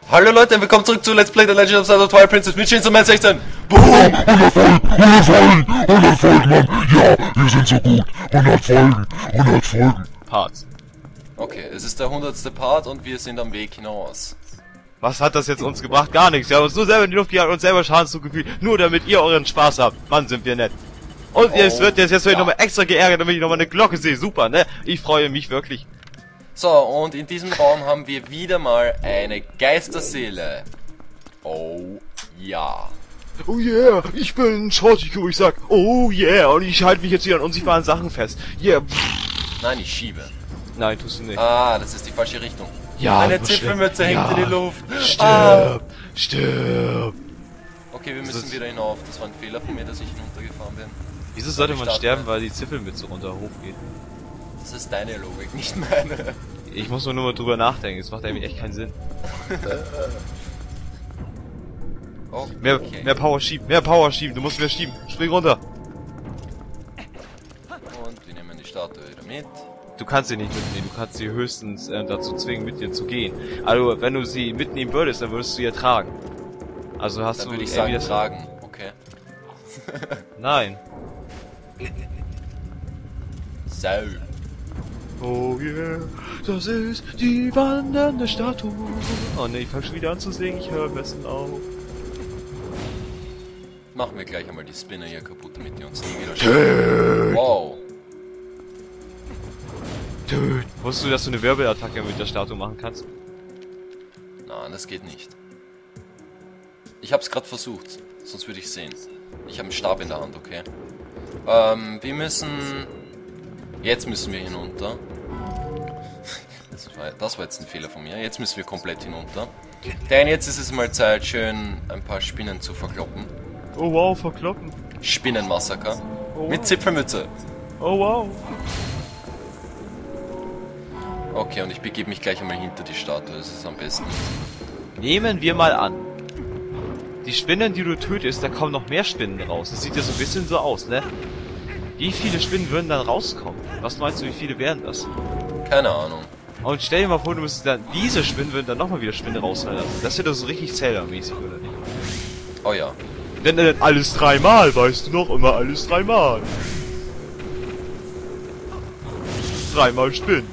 Hallo Leute, willkommen zurück zu Let's Play The Legend of Zelda Twilight Princess mit Chainsaw 16. Boom! 100 Folgen, Mann! Ja, wir sind so gut! 100 Folgen! Parts. Okay, es ist der 100. Part und wir sind am Weg hinaus. Was hat das jetzt uns gebracht? Gar nichts. Wir haben uns nur selber in die Luft gejagt und uns selber Schaden zugefügt. Nur damit ihr euren Spaß habt. Mann, sind wir nett. Und jetzt wird ich nochmal extra geärgert, damit ich nochmal eine Glocke sehe. Super, ne? Ich freue mich wirklich. So, und in diesem Raum haben wir wieder mal eine Geisterseele. Oh, ja. Oh yeah, ich bin Shortiku, ich sag, oh yeah, und ich halte mich jetzt hier an unsichtbaren Sachen fest. Yeah. Nein, ich schiebe. Nein, tust du nicht. Ah, das ist die falsche Richtung. Ja, meine Zipfelmütze hängt in die Luft. Stirb, stirb. Okay, wir müssen wieder hinauf. Das war ein Fehler von mir, dass ich hinuntergefahren bin. Wieso sollte man sterben, weil die Zipfelmütze runter hochgeht? Das ist deine Logik, nicht meine. Ich muss nur mal drüber nachdenken, es macht eigentlich echt keinen Sinn. Okay. Mehr Power schieben, du musst mehr schieben. Spring runter. Und wir nehmen die Statue wieder mit. Du kannst sie nicht mitnehmen, du kannst sie höchstens dazu zwingen, mit dir zu gehen. Also, wenn du sie mitnehmen würdest, dann würdest du sie ja tragen. Also hast Dann du würde ich sagen, das tragen, okay. Nein. So. Oh yeah, das ist die wandernde Statue. Oh ne, ich fang schon wieder an zu singen, ich höre am besten auf. Machen wir gleich einmal die Spinner hier kaputt, damit die uns nie wieder schauen. Wow. Töt. Wusstest du, dass du eine Wirbelattacke mit der Statue machen kannst? Nein, das geht nicht. Ich hab's gerade versucht, sonst würde ich sehen. Ich habe einen Stab in der Hand, okay. Wir müssen... Jetzt müssen wir hinunter. Das war jetzt ein Fehler von mir. Jetzt müssen wir komplett hinunter. Denn jetzt ist es mal Zeit, schön ein paar Spinnen zu verkloppen. Oh wow, verkloppen. Spinnenmassaker. Oh, Mit wow. Zipfelmütze. Oh wow. Okay, und ich begebe mich gleich einmal hinter die Statue. Das ist am besten. Nehmen wir mal an. Die Spinnen, die du tötest, da kommen noch mehr Spinnen raus. Das sieht ja so ein bisschen so aus, ne? Wie viele Spinnen würden dann rauskommen? Was meinst du, wie viele wären das? Keine Ahnung. Und stell dir mal vor, du müsstest dann, diese Spinnen würden dann nochmal wieder Spinnen rausfallen lassen. Das wäre doch so richtig Zelda-mäßig, oder nicht? Oh ja. Denn alles dreimal, weißt du noch? Immer alles dreimal. Dreimal Spinnen.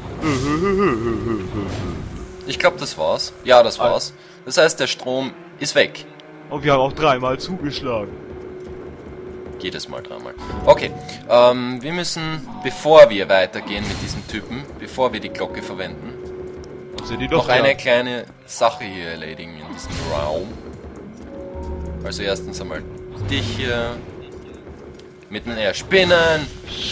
Ich glaube, das war's. Ja, das war's. Das heißt, der Strom ist weg. Und wir haben auch dreimal zugeschlagen. Jedes Mal dreimal. Okay, wir müssen, bevor wir weitergehen mit diesem Typen, bevor wir die Glocke verwenden, noch eine kleine Sache hier erledigen in diesem Raum. Also erstens einmal dich hier mit den Spinnen.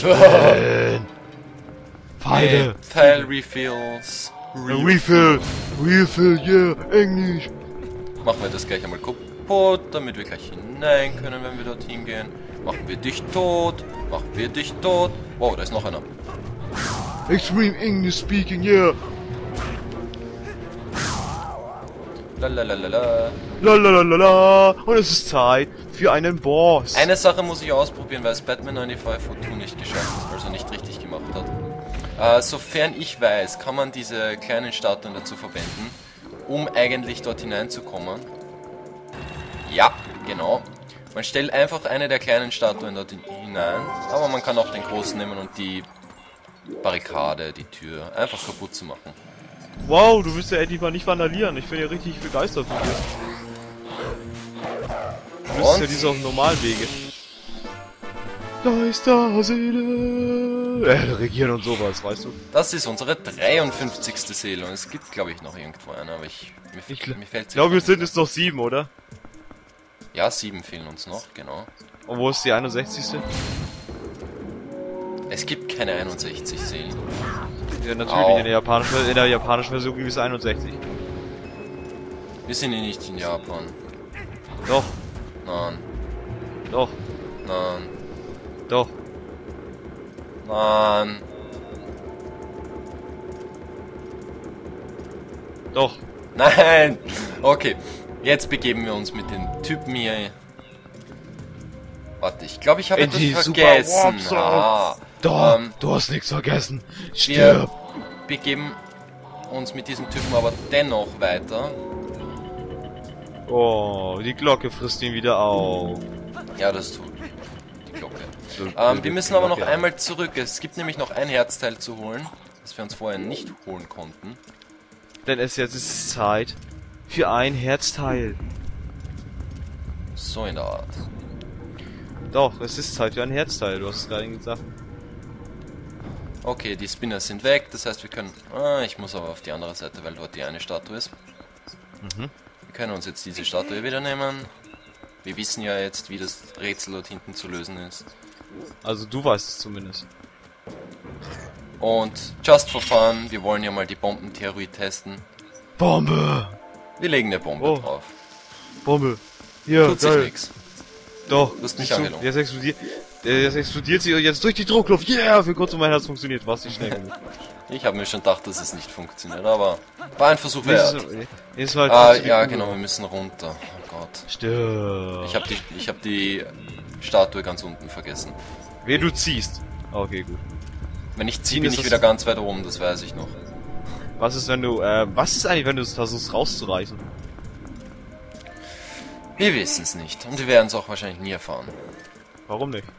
Pfeile. Pfeil-Refills. Refill, yeah, Englisch. Machen wir das gleich einmal kaputt, damit wir gleich hinein können, wenn wir dorthin gehen. Machen wir dich tot. Machen wir dich tot. Wow, da ist noch einer. Extreme English speaking, yeah. Lalalala. Lalalala. Und es ist Zeit für einen Boss. Eine Sache muss ich ausprobieren, weil es Batman 95 O2 nicht geschafft hat, also nicht richtig gemacht hat. Sofern ich weiß, kann man diese kleinen Statuen dazu verwenden, um eigentlich dort hineinzukommen. Ja, genau. Man stellt einfach eine der kleinen Statuen dort hinein, aber man kann auch den großen nehmen und die Barrikade, die Tür, einfach kaputt zu machen. Wow, du willst ja endlich mal nicht vandalieren. Ich bin ja richtig begeistert von dir. Du bist ja diese auf dem normalen Wege. Geisterseele. Regieren und sowas, weißt du? Das ist unsere 53. Seele und es gibt, glaube ich, noch irgendwo eine, aber mir fällt Ich glaube, wir sind es noch 7, oder? Ja, 7 fehlen uns noch, genau. Und wo ist die 61.? Es gibt keine 61 Seelen. Ja, natürlich, in der japanischen Version gibt es 61. Wir sind hier nicht in Japan. Doch, Nein, doch, nein, doch. nein. Doch. Nein! Okay, jetzt begeben wir uns mit den Typen hier. Warte, ich glaube, ich habe In etwas die vergessen. Super Ah, Da, du hast nichts vergessen. wir begeben uns mit diesem Typen aber dennoch weiter. Oh, die Glocke frisst ihn wieder auf. Ja, das tut die Glocke. Wir müssen aber noch einmal zurück. Es gibt nämlich noch ein Herzteil zu holen, das wir uns vorher nicht holen konnten. Denn es jetzt ist Zeit für ein Herzteil. So in der Art. Doch, es ist Zeit für ein Herzteil, du hast es gerade gesagt. Okay, die Spinner sind weg, das heißt wir können... Ah, ich muss aber auf die andere Seite, weil dort die eine Statue ist. Wir können uns jetzt diese Statue wieder nehmen. Wir wissen ja jetzt, wie das Rätsel dort hinten zu lösen ist. Also du weißt es zumindest. Und just for fun, wir wollen ja mal die Bombentheorie testen. Bombe! Wir legen eine Bombe drauf. Bombe! Ja, Tut sich nichts. Doch, Du hast mich siehst du, angelogen. jetzt explodiert sie jetzt durch die Druckluft. Yeah, für kurz und mein Herz funktioniert. Was nicht schnell genug. Ich habe mir schon gedacht, dass es nicht funktioniert, aber war ein Versuch wert. Ist halt Ja, genau, wir müssen runter. Oh Gott. Stimmt. Ich hab die Statue ganz unten vergessen. Wer du ziehst. Okay, gut. Wenn ich ziehe, Ziehen bin ist ich das- wieder ganz weit oben, das weiß ich noch. Was ist, wenn du, was ist eigentlich, wenn du es versuchst rauszureißen? Wir wissen es nicht und wir werden es auch wahrscheinlich nie erfahren. Warum nicht?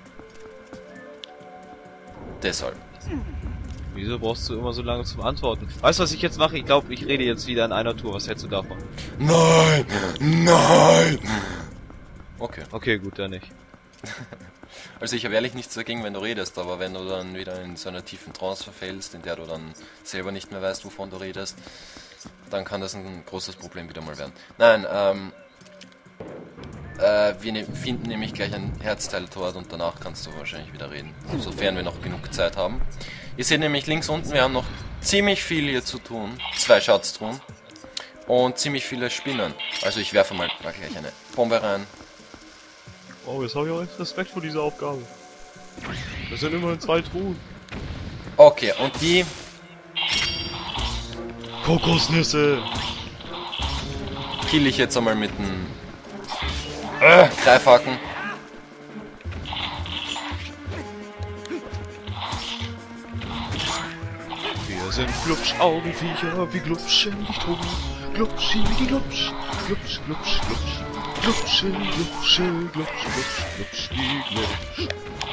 Deshalb. Wieso brauchst du immer so lange zum Antworten? Weißt du, was ich jetzt mache? Ich glaube, ich rede jetzt wieder in einer Tour. Was hältst du davon? Nein! Nein! Okay. Okay, gut, dann nicht. Also ich habe ehrlich nichts dagegen, wenn du redest, aber wenn du dann wieder in so einer tiefen Trance verfällst, in der du dann selber nicht mehr weißt, wovon du redest, dann kann das ein großes Problem wieder mal werden. Nein, wir finden nämlich gleich ein Herzteil dort und danach kannst du wahrscheinlich wieder reden, sofern wir noch genug Zeit haben. Ihr seht nämlich links unten, wir haben noch ziemlich viel hier zu tun, 2 Schatztruhen und ziemlich viele Spinnen. Also ich werfe mal gleich eine Bombe rein. Oh, jetzt habe ich auch Respekt vor dieser Aufgabe. Das sind immerhin 2 Truhen. Okay, und die Kokosnüsse! kill ich jetzt einmal mit dem Greifhaken. Wir sind Glubsch-Augenviecher, wir glubschen dich drum. Glubschi, die Glubsch, Glubsch, Glubsch, Glubsch. Glubsche, Glubsche, Glubsch, Glubsch, Glubsch, die Glubsch.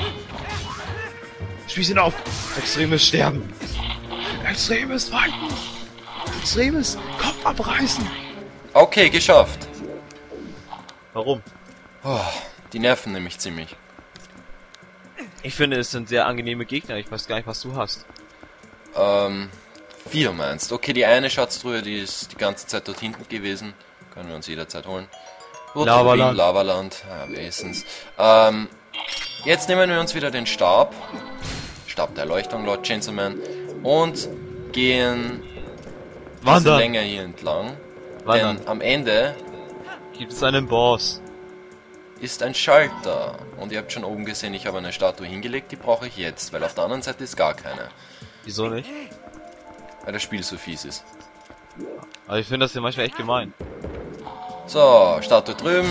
Spieß ihn auf! Extremes Sterben! Extremes Fighten! Extremes Kopf abreißen! Okay, geschafft. Warum? Oh, die nerven nämlich ziemlich. Ich finde, es sind sehr angenehme Gegner. Ich weiß gar nicht, was du hast. Wie du meinst. Okay, die eine Schatztruhe, die ist die ganze Zeit dort hinten gewesen. Können wir uns jederzeit holen. Lavaland. Lavaland, ja, wenigstens. Jetzt nehmen wir uns wieder den Stab. Stab der Erleuchtung, Lord Chainsaw und gehen diese Wandern! Länge hier entlang. Wandern. Denn am Ende Gibt es einen Boss? ist ein Schalter. Und ihr habt schon oben gesehen, ich habe eine Statue hingelegt, die brauche ich jetzt, weil auf der anderen Seite ist gar keine. Wieso nicht? Weil das Spiel so fies ist. Aber ich finde das ja manchmal echt gemein. So, Statue drüben.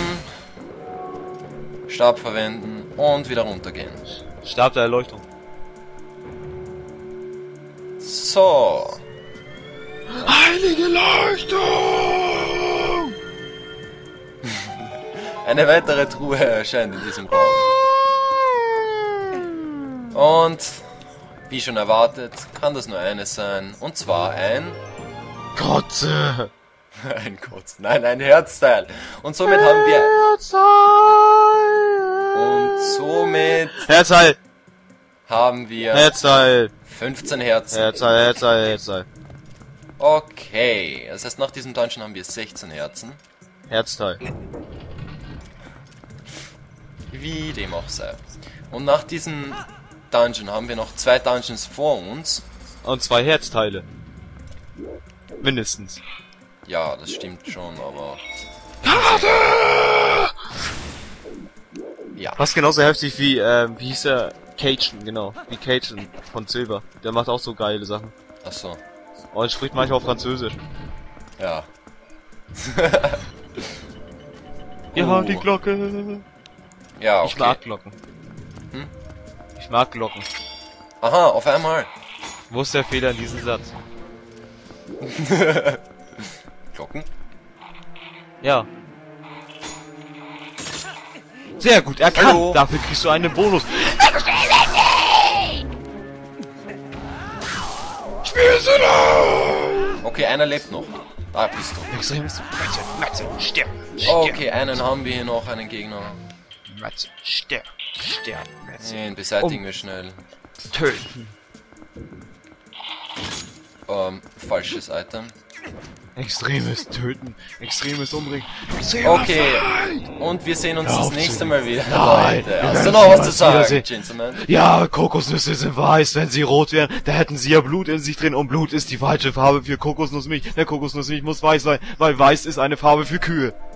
Stab verwenden und wieder runtergehen. Stab der Erleuchtung. So. Heilige Leuchtung! Eine weitere Truhe erscheint in diesem Raum. Und, wie schon erwartet, kann das nur eines sein. Und zwar ein... Kotze! Ein Kotz. Nein, ein Herzteil. Und somit haben wir... Und somit Herzteil! haben wir Herzteil! 15 Herzen. Herzteil, Herzteil, Herzteil. Okay, das heißt, nach diesem Dungeon haben wir 16 Herzen. Herzteil. Wie dem auch sei. Und nach diesem Dungeon haben wir noch 2 Dungeons vor uns. Und 2 Herzteile. Mindestens. Ja, das stimmt schon, aber... Ja. Fast genauso heftig wie, wie hieß der? Cajun, genau. Wie Cajun von Silber. Der macht auch so geile Sachen. Achso. Und spricht manchmal auch Französisch. Ja. Ja, Oh. die Glocke. Ja, okay. Ich mag Glocken. Hm? Ich mag Glocken. Aha, auf einmal. Wo ist der Fehler in diesem Satz? Glocken? Ja. Sehr gut, erkannt. Hallo. Dafür kriegst du einen Bonus. Okay, einer lebt noch. Da bist du. Extremist. Matze, sterb. Okay, einen haben wir hier noch, einen Gegner. Matze, sterb. Den beseitigen wir schnell. Töten. Falsches Item. Extremes töten. Extremes umbringen. Okay, und wir sehen uns das nächste Mal wieder. Nein, Leute, wir hast du werden noch was uns zu sagen, wiedersehen. Gentlemen? Ja, Kokosnüsse sind weiß. Wenn sie rot wären, da hätten sie ja Blut in sich drin. Und Blut ist die falsche Farbe für Kokosnussmilch. Der Kokosnussmilch muss weiß sein, weil weiß ist eine Farbe für Kühe.